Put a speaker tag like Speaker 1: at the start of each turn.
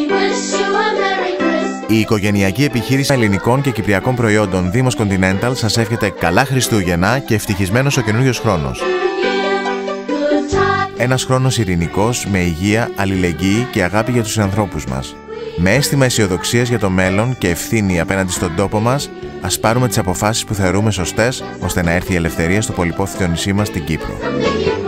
Speaker 1: Η οικογενειακή επιχείρηση ελληνικών και κυπριακών προϊόντων Δήμος Continental σας εύχεται καλά Χριστούγεννα και ευτυχισμένος ο καινούριος χρόνος. Ένας χρόνος ειρηνικός, με υγεία, αλληλεγγύη και αγάπη για τους συνανθρώπους μας. Με αίσθημα αισιοδοξίας για το μέλλον και ευθύνη απέναντι στον τόπο μας, ας πάρουμε τις αποφάσεις που θεωρούμε σωστές, ώστε να έρθει η ελευθερία στο πολυπόθητο νησί μας, την Κύπρο.